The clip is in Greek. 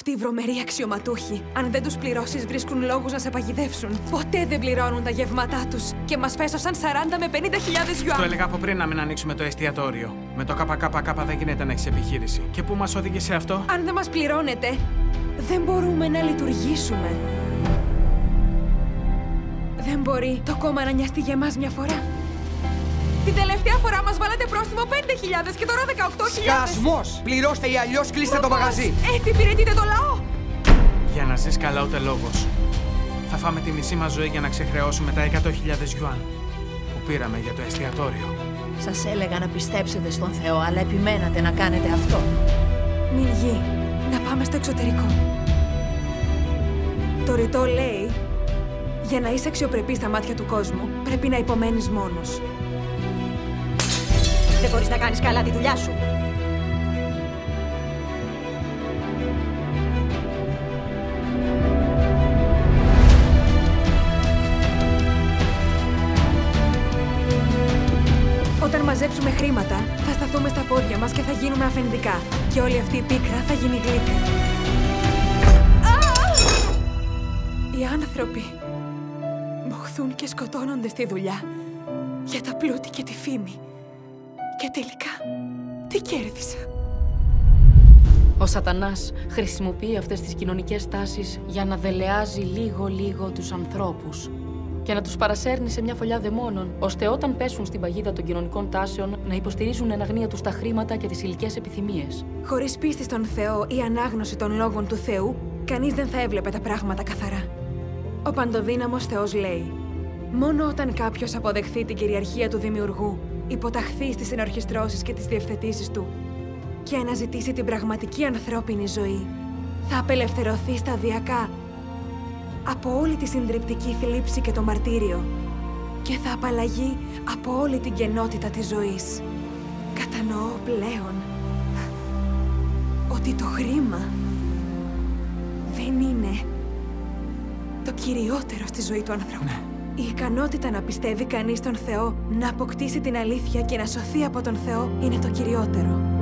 Αυτοί οι βρωμεροί αξιωματούχοι, αν δεν τους πληρώσεις, βρίσκουν λόγους να σε παγιδεύσουν. Ποτέ δεν πληρώνουν τα γεύματά τους και μας φέσωσαν 40 με 50.000 γιουάν. Το έλεγα από πριν να μην ανοίξουμε το εστιατόριο. Με το ΚΚΚ δεν γίνεται να έχεις επιχείρηση. Και πού μας οδήγησε αυτό? Αν δεν μας πληρώνετε, δεν μπορούμε να λειτουργήσουμε. Δεν μπορεί το κόμμα να νοιαστεί για εμάς μια φορά. Την τελευταία φορά μας βάλατε πρόστιμο 5.000 και τώρα 18.000. Σκασμός! Πληρώστε ή αλλιώς κλείστε το μαγαζί. Έτσι υπηρετείτε το λαό. Για να ζεις καλά ούτε λόγος. Θα φάμε τη μισή μας ζωή για να ξεχρεώσουμε τα 100.000 γιουάν που πήραμε για το εστιατόριο. Σας έλεγα να πιστέψετε στον Θεό, αλλά επιμένατε να κάνετε αυτό. Μην γη, να πάμε στο εξωτερικό. Το ρητό λέει, για να είσαι αξιοπρεπής στα μάτια του κόσμου, πρέπει να υπομένεις μόνος. Δεν μπορείς να κάνεις καλά τη δουλειά σου. Όταν μαζέψουμε χρήματα, θα σταθούμε στα πόδια μας και θα γίνουμε αφεντικά. Και όλη αυτή η πίκρα θα γίνει γλύκα. Οι άνθρωποι μοχθούν και σκοτώνονται στη δουλειά για τα πλούτη και τη φήμη. Και τελικά, τι κέρδισα? Ο Σατανάς χρησιμοποιεί αυτές τις κοινωνικές τάσεις για να δελεάζει λίγο-λίγο τους ανθρώπους και να τους παρασέρνει σε μια φωλιά δαιμόνων, ώστε όταν πέσουν στην παγίδα των κοινωνικών τάσεων να υποστηρίζουν εν αγνία τους τα χρήματα και τις υλικές επιθυμίες. Χωρίς πίστη στον Θεό ή ανάγνωση των λόγων του Θεού, κανείς δεν θα έβλεπε τα πράγματα καθαρά. Ο παντοδύναμος Θεός λέει: μόνο όταν κάποιος αποδεχθεί την κυριαρχία του Δημιουργού, υποταχθεί στις ενορχιστρώσεις και τις διευθετήσεις του και αναζητήσει την πραγματική ανθρώπινη ζωή, θα απελευθερωθεί σταδιακά από όλη τη συντριπτική θλίψη και το μαρτύριο και θα απαλλαγεί από όλη την κενότητα της ζωής. Κατανοώ πλέον ότι το χρήμα δεν είναι το κυριότερο στη ζωή του ανθρώπου. Ναι. Η ικανότητα να πιστεύει κανείς στον Θεό, να αποκτήσει την αλήθεια και να σωθεί από τον Θεό είναι το κυριότερο.